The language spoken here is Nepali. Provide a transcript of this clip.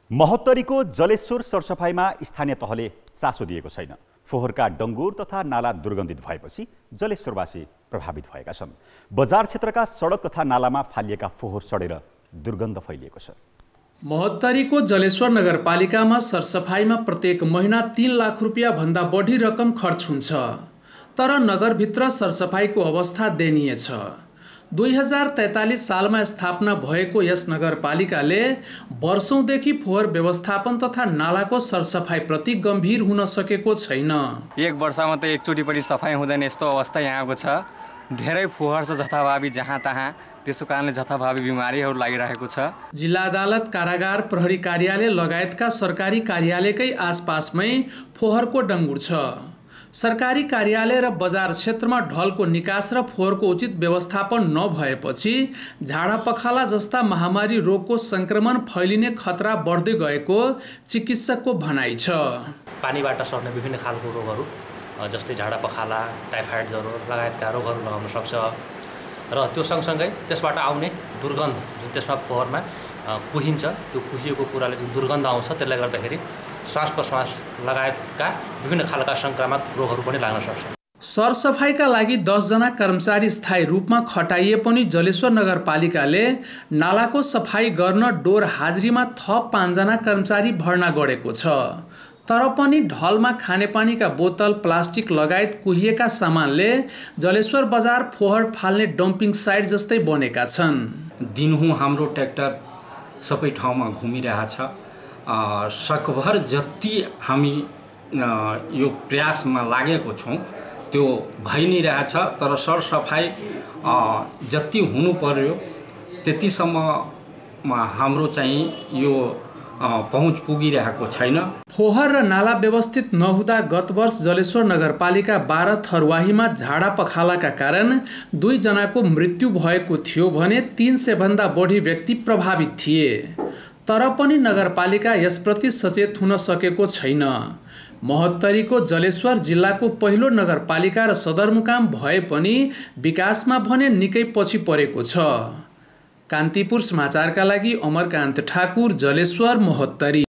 महोत्तरीको जलेश्वर सरसफाइमा स्थानीय तहले चासो दिएको छैन। फोहोरका डङ्गुर तथा नाला दुर्गन्धित भएपछि जलेश्वरवासी प्रभावित भएका छन्। बजार क्षेत्रका सडक तथा नालामा फालिएका फोहोर सडेर दुर्गन्ध फैलिएको छ। महोत्तरीको जलेश्वर नगरपालिकामा सरसफाइमा प्रत्येक महिना 3 लाख रुपियाँ भन्दा बढी रकम खर्च हुन्छ, तर नगरभित्र सरसफाइको अवस्था दयनीय छ। 2043 सालमा स्थापना भएको यस नगरपालिकाले वर्षौंदेखि फोहोर व्यवस्थापन तथा नालाको सरसफाइ प्रति गम्भीर हुन सकेको छैन। एक वर्षमा त एकचोटि पनि सफाइ हुँदैन, यस्तो अवस्था यहाँको छ। धेरै फोहोर छ जथाभावी जहाँ तहाँ, त्यसो कारणले जथाभावी बिमारीहरू लागिरहेको छ। जिल्ला अदालत, कारागार, प्रहरी कार्यालय लगायतका सरकारी कार्यालयकै आसपासमै फोहोरको डङ्गुर छ। सरकारी कार्यालय र बजार क्षेत्रमा ढलको निकास र फोहोरको उचित व्यवस्थापन नभएपछि झाडापखाला जस्ता महामारी रोगको संक्रमण फैलिने खतरा बढ्दै गएको चिकित्सकको भनाइ छ। पानीबाट सर्ने विभिन्न खालको रोगहरू जस्तै झाडापखाला, टाइफाइड ज्वरो लगायतका रोगहरू लगाउन सक्छ र त्यो सँगसँगै त्यसबाट आउने दुर्गन्ध जुन त्यसमा फोहोरमा कुहिन्छ, त्यो कुहिएको कुराले जुन दुर्गन्ध आउँछ, त्यसले गर्दाखेरि श्वास प्रश्वास लगायतका विभिन्न खालका संक्रामक रोगहरू पनि लाग्न सक्छ। सरसफाइका लागि 10 जना कर्मचारी स्थायी रूपमा खटाइए पनि जलेश्वर नगरपालिकाले नालाको सफाई गर्न डोर हाजिरीमा थप 5 जना कर्मचारी भर्ना गरेको छ। तर पनि ढलमा खानेपानीका बोतल, प्लास्टिक लगायत कुहिएका सामानले जलेश्वर बजार फोहोर फाल्ने डम्पिङ साइट जस्तै बनेका छन्। दिनहुँ हाम्रो ट्र्याक्टर सबै ठाउँमा घुमिरहेछ। सकभर जति हामी यो प्रयासमा लागेको छौँ त्यो भइ नै रहेछ, तर सरसफाइ जति हुनु पर्यो त्यतिसम्ममा हाम्रो चाहिँ यो पहुँच पुगिरहेको छैन। फोहोर र नाला व्यवस्थित नहुँदा गत वर्ष जलेश्वर नगरपालिका 12 थरवाहीमा झाडापखालाका कारण 2 जनाको मृत्यु भएको थियो भने 300 भन्दा बढी व्यक्ति प्रभावित थिए। तर पनि नगरपालिका यसप्रति सचेत हुन सकेको छैन। महोत्तरीको जलेश्वर जिल्लाको पहिलो नगरपालिका र सदरमुकाम भए पनि विकासमा भने निकै पछि परेको छ। कान्तिपुर समाचारका लागि अमरकान्त ठाकुर, जलेश्वर, महोत्तरी।